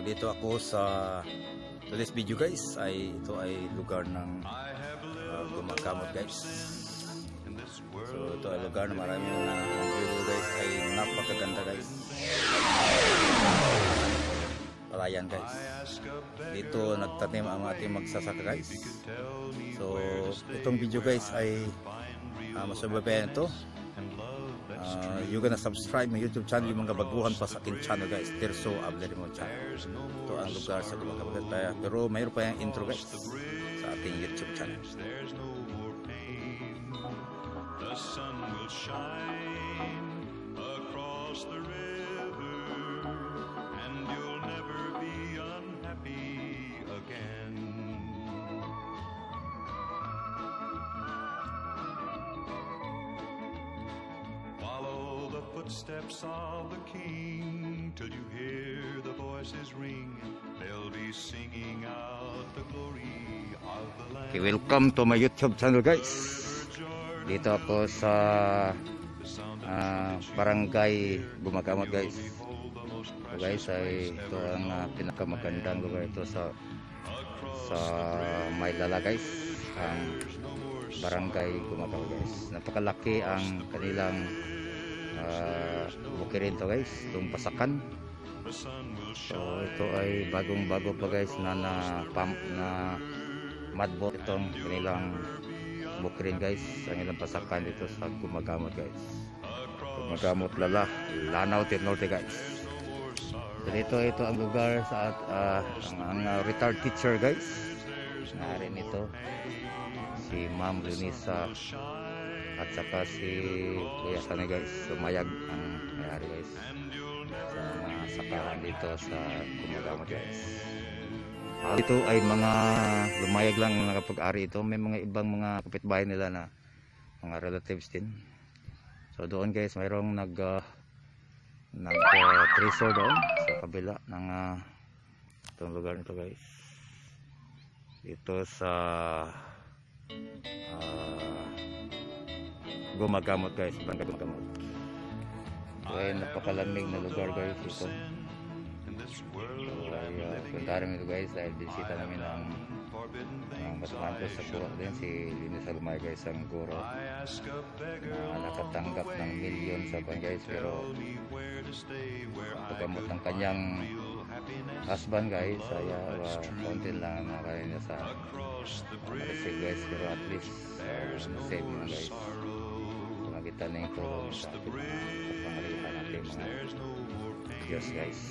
Nandito ako sa today's video guys, ito ay lugar ng Gumagamot guys. So ito ay lugar na marami na ang view guys ay napakaganda guys. Palayan guys. Dito nagtanim ang ating magsasaka guys. So itong video guys ay masubaybayan ito. You gonna subscribe my YouTube channel yung mga baguhan pa sa aking channel guys. Tirso Ablerimo channel. Ito ang lugar sa Gumagamot tayo. Pero mayroon pa yung intro guys sa ating YouTube channel. The sun will shine across the river and you'll never be unhappy again. Follow the footsteps of the King till you hear the voices ring. They'll be singing out the glory of the land. Okay, welcome to my YouTube channel guys. Dito ako sa barangay Gumagamot guys. So guys ay ito ang pinakamagandang lugar ito sa Maylala guys, ang barangay Gumagamot guys. Napakalaki ang kanilang bukirin to guys, itong pasakan. So ito ay bagong bago pa guys na pump na mudboard itong kanilang bukirin guys, ang ilang pasakan dito sa Gumagamot guys. Gumagamot Lala, Lanao del Norte guys. So dito ito ang lugar sa ang retired teacher guys. Narin ito si Ma'am Lunisa at saka si Kuya Sani guys. Sumayag ang mayari guys sa mga sakahan dito sa Gumagamot guys. Ito ay mga lumayag lang na nakapag-ari ito. May mga ibang mga kapitbahay nila na mga relatives din. So doon guys mayroong treasure doon sa kabila ng itong lugar nito guys. Ito sa Gumagamot guys, barangay Gumagamot. Ay napakalamig na lugar guys ito. Puntahan nito guys dahil bisita namin ang Batmanto sa kuha din si Linis Almay guys, ang guro na nakatanggap ng milyon sa pan guys, pero pagkamot ng kanyang husband guys ay konti lang na kanina sa na-receive guys, pero at least na-save mo guys magitan na yung tulong sa ating kapangalihan natin mga Diyos guys.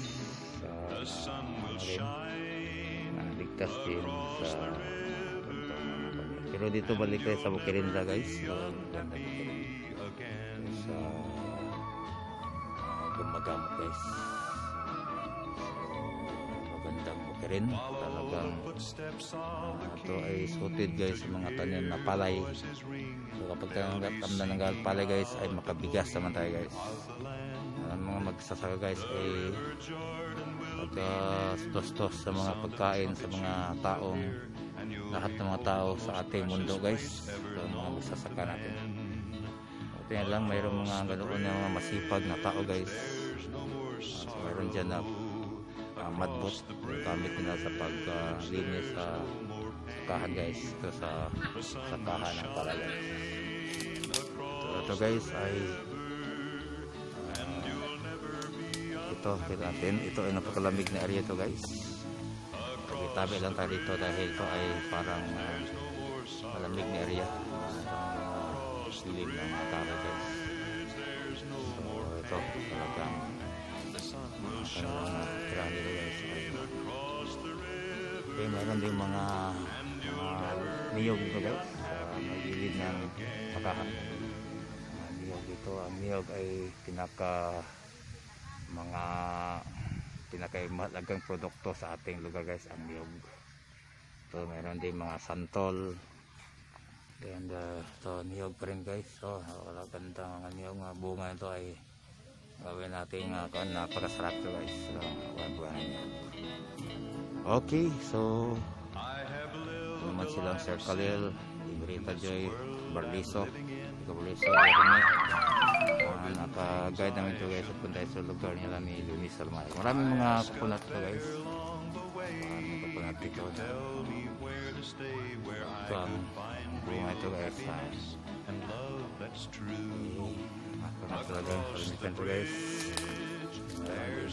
Ligtas din sa pero dito balik tayo sa bukirin nila guys. Sa Gumagamot guys, magandang bukirin talagang. Ito ay suited guys sa mga tanim na palay. So kapag tamnan ng palay guys ay makabigas naman tayo guys. Ang mga magsasaka guys ay pagka-stos sa mga pagkain sa mga taong lahat ng mga tao sa ating mundo guys. So mga magsasaka natin. Ito yan lang, mayroong mga ganoon na mga masipag na tao guys. So mayroon dyan na mudboard gamit nila sa paglinis sa sakahan guys. Ito sa sakahan ng palayan. Ito guys ay ito kita natin, ito ay napakalamig na area to guys. Tabi lang tayo dito dahil ito ay parang malamig na area, silim ng mga tao guys. So ito talagang tirahan dito guys. Okay, mayroon din mga niyog dito guys sa magilid ng pakahan. Niyog dito, ang niyog ay pinakamahalagang produkto sa ating lugar guys, ang niyog. So meron din mga santol, and ito niyog pa rin guys. So wala ganda mga niyog, mga bunga ito ay gawin natin napakasarap ito guys. So buwan niya. Okay, so ito naman silang Sir Khalil, Ibrita Joy, Barliso, naka-guide namin ito guys, punta sa lugar nila ni Lunis Almay. Maraming mga kukunat ito guys. dito. Ito ang bunga ito guys. Ako na talaga kalimitan ito guys. There's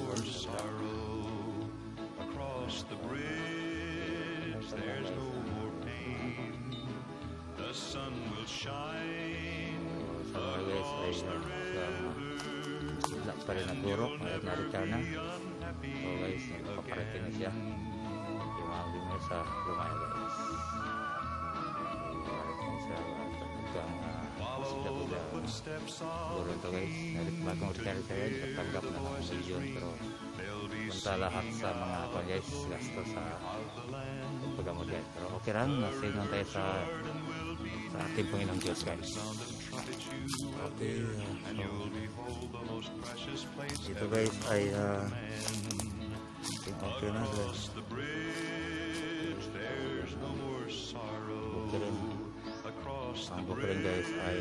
no more pain. The sun will shine across the river. Pa rin ang guro. Ngayon narito na. So guys, nagpaparating na siya. Yung mga bimay sa lumaya guys. Parating siya. Talagang guro ito guys. Bagong retire siya guys. Tatanggap na ng milyon. Pero punta lahat sa mga guys. Gasto sa paggamot guys. Pero okay lang. Nasingon tayo sa ating Panginoong Diyos guys. Okay. So, ito guys ay okay na guys. Ang Bukidnon guys ay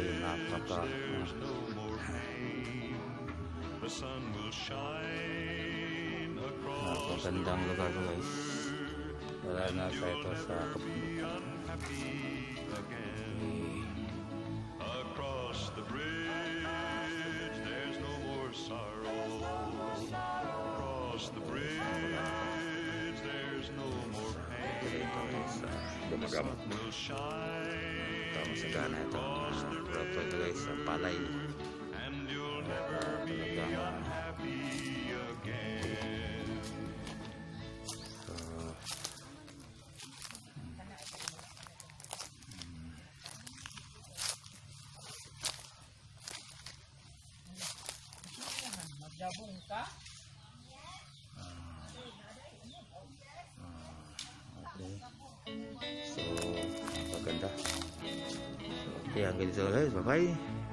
napakagandang lugar guys. Wala na sa ito sa kapundukan. Across the bridge, there's no more sorrow. Across the bridge, there's no more pain. The sun will shine across the river, and you'll never be unhappy again. Maggabong ka? Okay. So, maganda. So, okay, hanggang dito guys. Bye-bye.